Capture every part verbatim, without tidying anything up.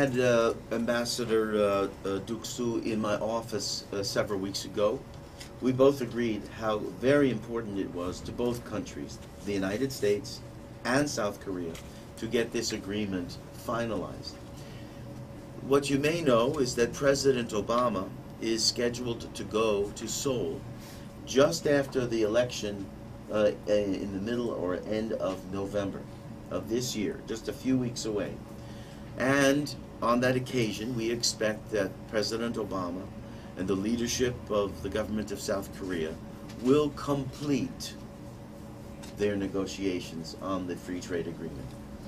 had uh, Ambassador uh, uh, Duc Su in my office uh, several weeks ago. We both agreed how very important it was to both countries, the United States and South Korea, to get this agreement finalized. What you may know is that President Obama is scheduled to go to Seoul just after the election uh, in the middle or end of November of this year, just a few weeks away. And on that occasion, we expect that President Obama and the leadership of the government of South Korea will complete their negotiations on the free trade agreement.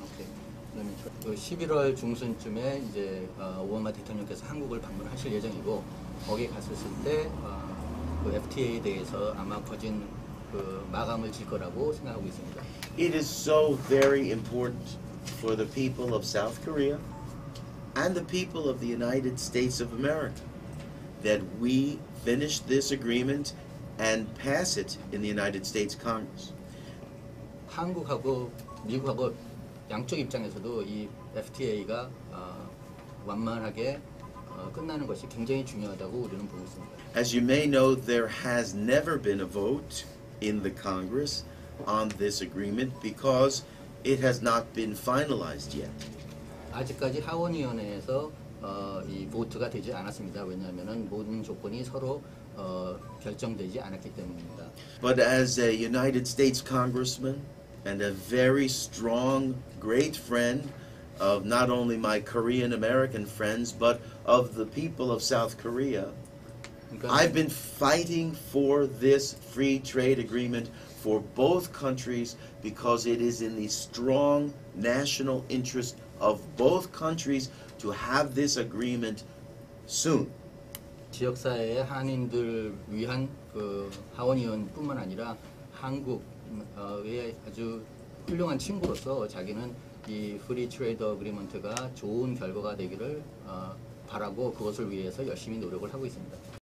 그 십일월 중순쯤에 이제 어, 오바마 대통령께서 한국을 방문하실 예정이고 거기 갔었을 때 어, 그 에프티에이에 대해서 아마 거진 그 마감을 질 거라고 생각하고 있습니다. It is so very important for the people of South Korea and the people of the United States of America that we finish this agreement and pass it in the United States Congress. 한국하고 미국하고 양쪽 입장에서도 이 에프티에이가 어, 완만하게 어, 끝나는 것이 굉장히 중요하다고 우리는 보고 있습니다. As you may know, there has never been a vote in the Congress on this agreement because it has not been finalized yet. 아직까지 하원위원회에서 어, 이 보트가 되지 않았습니다. 왜냐하면은 모든 조건이 서로 어, 결정되지 않았기 때문입니다. But as a United States congressman and a very strong, great friend of not only my Korean American friends, but of the people of South Korea, I've been fighting for this free trade agreement for both countries because it is in the strong national interest of both countries to have this agreement soon. 지역사회의 한인들 위한 그 하원의원뿐만 아니라 한국의 아주 훌륭한 친구로서 자기는 이 프리 트레이드 어그리먼트가 좋은 결과가 되기를 어, 바라고 그것을 위해서 열심히 노력을 하고 있습니다.